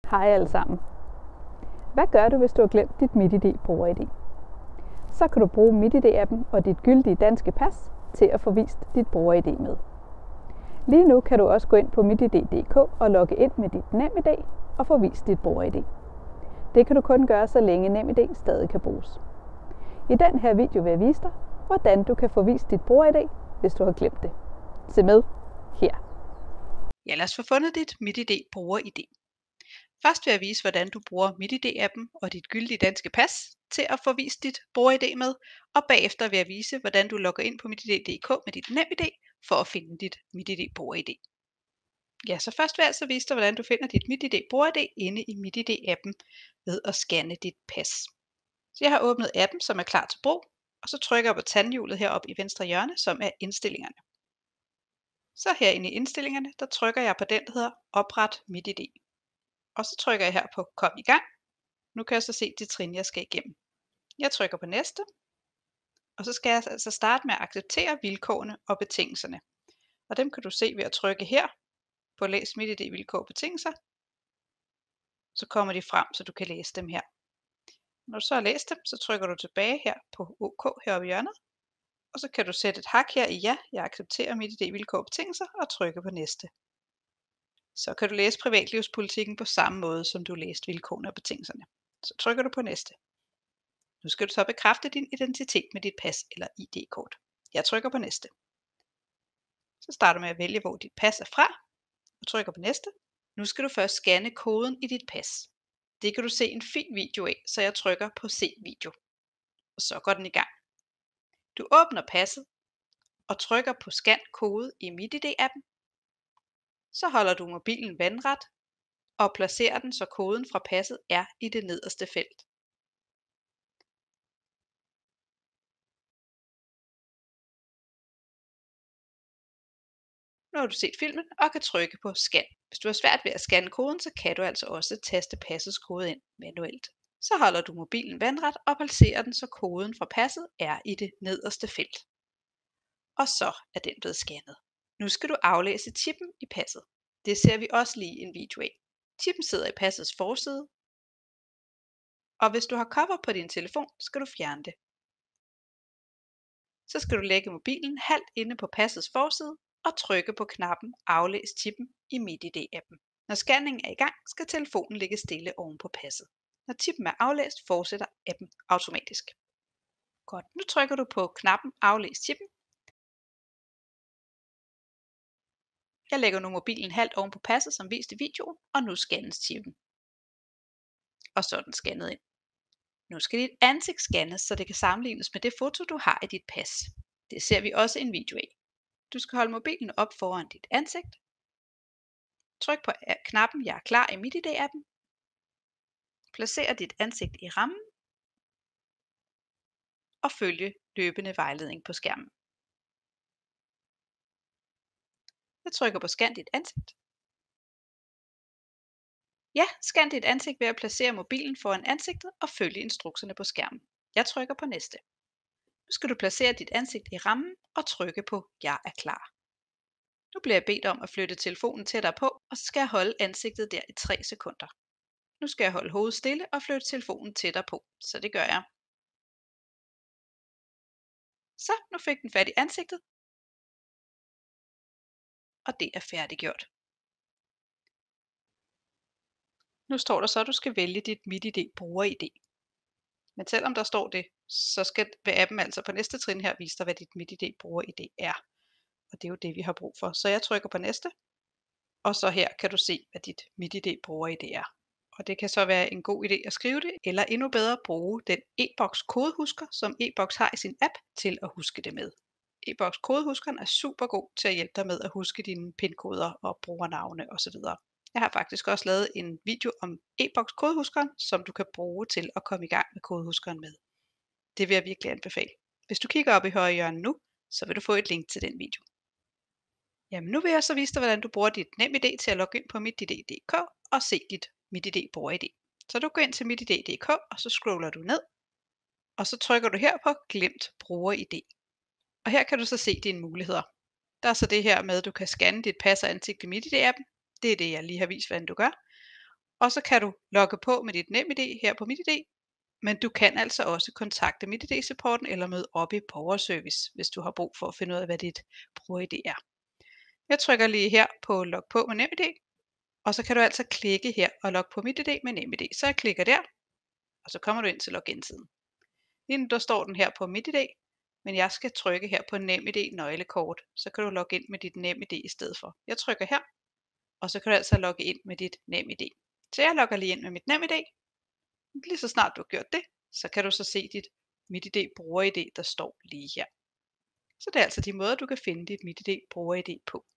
Hej alle sammen. Hvad gør du, hvis du har glemt dit MitID bruger-ID? Så kan du bruge MitID-appen og dit gyldige danske pas til at få vist dit bruger-ID med. Lige nu kan du også gå ind på mitid.dk og logge ind med dit NemID og få vist dit bruger-ID. Det kan du kun gøre, så længe NemID stadig kan bruges. I den her video vil jeg vise dig, hvordan du kan få vist dit bruger-ID, hvis du har glemt det. Se med her. Ja, lad os få fundet dit MitID bruger-ID. Først vil jeg vise, hvordan du bruger MitID-appen og dit gyldige danske pas til at få vist dit bruger-ID med, og bagefter vil jeg vise, hvordan du logger ind på mitid.dk med dit NemID for at finde dit MitID bruger-ID. Ja, så først vil jeg altså vise dig, hvordan du finder dit MitID bruger-ID inde i MitID-appen ved at scanne dit pas. Så jeg har åbnet appen, som er klar til brug, og så trykker jeg på tandhjulet heroppe i venstre hjørne, som er indstillingerne. Så herinde i indstillingerne, der trykker jeg på den, der hedder Opret MitID. Og så trykker jeg her på Kom i gang. Nu kan jeg så se de trin, jeg skal igennem. Jeg trykker på næste. Og så skal jeg altså starte med at acceptere vilkårene og betingelserne. Og dem kan du se ved at trykke her på Læs MitID vilkår og betingelser. Så kommer de frem, så du kan læse dem her. Når du så har læst dem, så trykker du tilbage her på OK heroppe i hjørnet. Og så kan du sætte et hak her i ja, jeg accepterer MitID vilkår og betingelser og trykke på næste. Så kan du læse privatlivspolitikken på samme måde, som du læste vilkårene og betingelserne. Så trykker du på næste. Nu skal du så bekræfte din identitet med dit pas eller ID-kort. Jeg trykker på næste. Så starter du med at vælge, hvor dit pas er fra, og trykker på næste. Nu skal du først scanne koden i dit pas. Det kan du se en fin video af, så jeg trykker på se video. Og så går den i gang. Du åbner passet og trykker på scan kode i MitID-appen. Så holder du mobilen vandret og placerer den, så koden fra passet er i det nederste felt. Nu har du set filmen og kan trykke på scan. Hvis du har svært ved at scanne koden, så kan du altså også taste passets kode ind manuelt. Så holder du mobilen vandret og placerer den, så koden fra passet er i det nederste felt. Og så er den blevet scannet. Nu skal du aflæse chippen i passet. Det ser vi også lige en video af. Chippen sidder i passets forside, og hvis du har cover på din telefon, skal du fjerne det. Så skal du lægge mobilen halvt inde på passets forside og trykke på knappen Aflæs chippen i MitID-appen. Når scanningen er i gang, skal telefonen ligge stille oven på passet. Når chippen er aflæst, fortsætter appen automatisk. Godt, nu trykker du på knappen Aflæs chippen. Jeg lægger nu mobilen halvt oven på passet, som vist i videoen, og nu scannes chippen. Og så er den scannet ind. Nu skal dit ansigt scannes, så det kan sammenlignes med det foto, du har i dit pas. Det ser vi også en video af. Du skal holde mobilen op foran dit ansigt. Tryk på knappen Jeg er klar i MitID-appen. Placer dit ansigt i rammen. Og følge løbende vejledning på skærmen. Jeg trykker på Scan dit ansigt. Ja, scan dit ansigt ved at placere mobilen foran ansigtet og følge instrukserne på skærmen. Jeg trykker på næste. Nu skal du placere dit ansigt i rammen og trykke på Jeg er klar. Nu bliver jeg bedt om at flytte telefonen tættere på, og så skal jeg holde ansigtet der i 3 sekunder. Nu skal jeg holde hovedet stille og flytte telefonen tættere på, så det gør jeg. Så, nu fik den fat i ansigtet, og det er færdiggjort. Nu står der så, at du skal vælge dit MitID bruger-ID. Men selvom der står det, så vil appen altså på næste trin her vise dig, hvad dit MitID bruger-ID er. Og det er jo det, vi har brug for. Så jeg trykker på næste, og så her kan du se, hvad dit MitID bruger-ID er. Og det kan så være en god idé at skrive det, eller endnu bedre bruge den e-boks kodehusker, som e-boks har i sin app, til at huske det med. E-boks kodehuskeren er super god til at hjælpe dig med at huske dine PIN-koder og brugernavne osv. Jeg har faktisk også lavet en video om e-boks kodehuskeren, som du kan bruge til at komme i gang med kodehuskeren med. Det vil jeg virkelig anbefale. Hvis du kigger op i højre hjørne nu, så vil du få et link til den video. Jamen nu vil jeg så vise dig, hvordan du bruger dit NemID til at logge ind på mitid.dk og se dit MitID bruger-ID. Så du går ind til mitid.dk, og så scroller du ned, og så trykker du her på Glemt bruger-ID. Og her kan du så se dine muligheder. Der er så det her med, at du kan scanne dit pas og ansigt i MitID-appen. Det er det, jeg lige har vist, hvordan du gør. Og så kan du logge på med dit NemID her på MitID, men du kan altså også kontakte MitID-supporten eller møde op i borgerservice, hvis du har brug for at finde ud af, hvad dit bruger-ID er. Jeg trykker lige her på log på med NemID, og så kan du altså klikke her og logge på MitID med NemID. Så jeg klikker der, og så kommer du ind til login-siden. Lige nu der står den her på MitID, men jeg skal trykke her på NemID nøglekort, så kan du logge ind med dit NemID i stedet for. Jeg trykker her, og så kan du altså logge ind med dit NemID. Så jeg logger lige ind med mit NemID. Lige så snart du har gjort det, så kan du så se dit MitID bruger-ID, der står lige her. Så det er altså de måder, du kan finde dit MitID bruger-ID på.